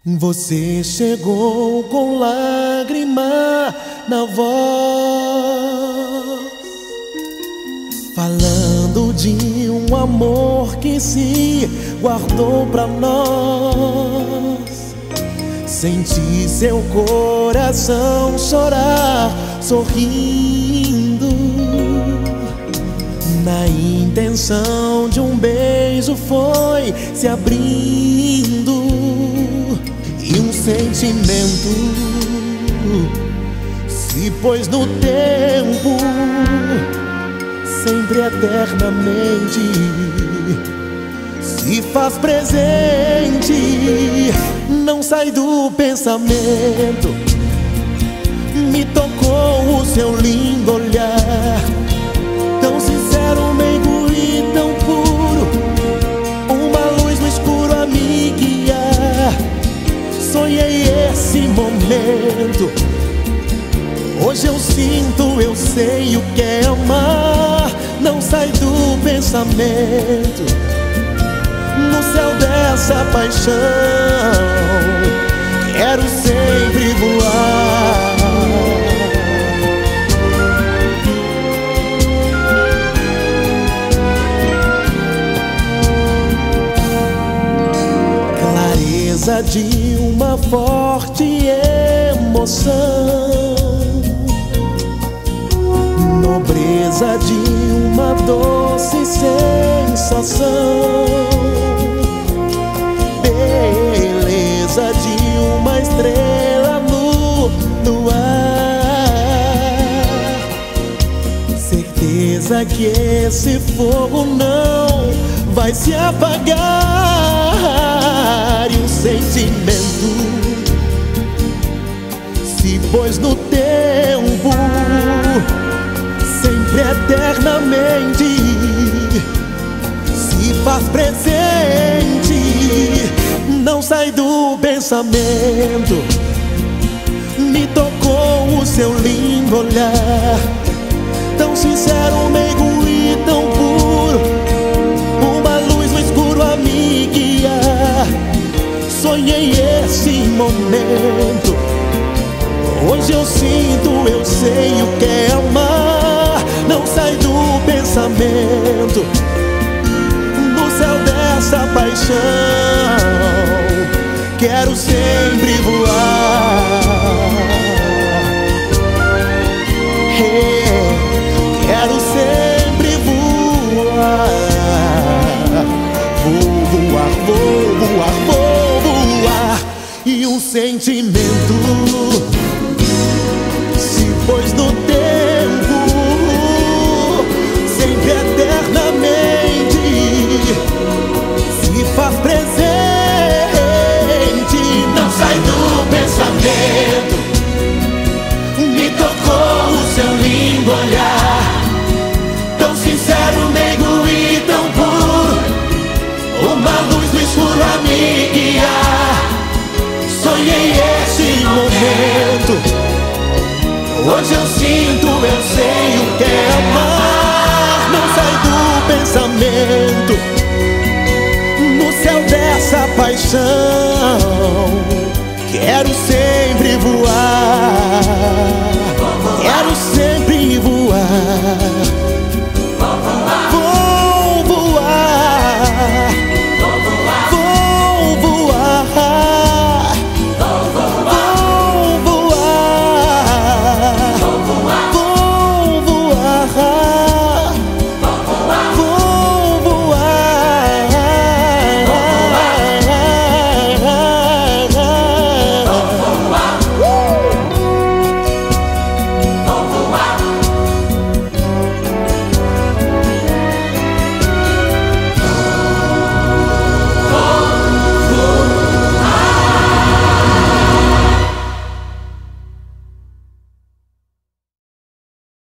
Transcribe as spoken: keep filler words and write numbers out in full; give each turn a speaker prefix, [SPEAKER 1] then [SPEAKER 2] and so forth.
[SPEAKER 1] Você chegou com lágrima na voz, falando de um amor que se guardou pra nós. Senti seu coração chorar, sorrindo, na intenção de um beijo foi se abrindo. E um sentimento se pôs no tempo, sempre eternamente se faz presente, não sai do pensamento. Me tocou o seu lindo olhar, tão sincero, meigo e tão puro, uma luz no escuro a me guiar. Sonhei esse momento, hoje eu sinto, eu sei o que é amar, não sai do pensamento. No céu dessa paixão, quero sempre voar. Clareza de uma forte emoção, nobreza de uma doce sensação, beleza de uma estrela no, no ar, certeza que esse fogo não vai se apagar. E um sentimento se pôs no tempo, sempre eternamente se faz presente, não sai do pensamento. Me tocou o seu lindo olhar, tão sincero, meigo e tão puro, uma luz no escuro a me guiar. Sonhei esse momento, hoje eu sinto, eu sei o que é amar, não sai do pensamento. No céu dessa paixão, quero sempre voar. Hey, quero sempre voar. Vou voar, vou voar, vou voar. E um sentimento se pôs no tempo, sempre eternamente se faz presente, não sai do pensamento. Me tocou o seu lindo olhar, tão sincero, meigo e tão puro, uma luz no escuro a me guiar. Sonhei esse momento, hoje eu sinto, eu sei o que é amar, não sai do pensamento. No céu dessa paixão, quero sempre voar, quero sempre voar.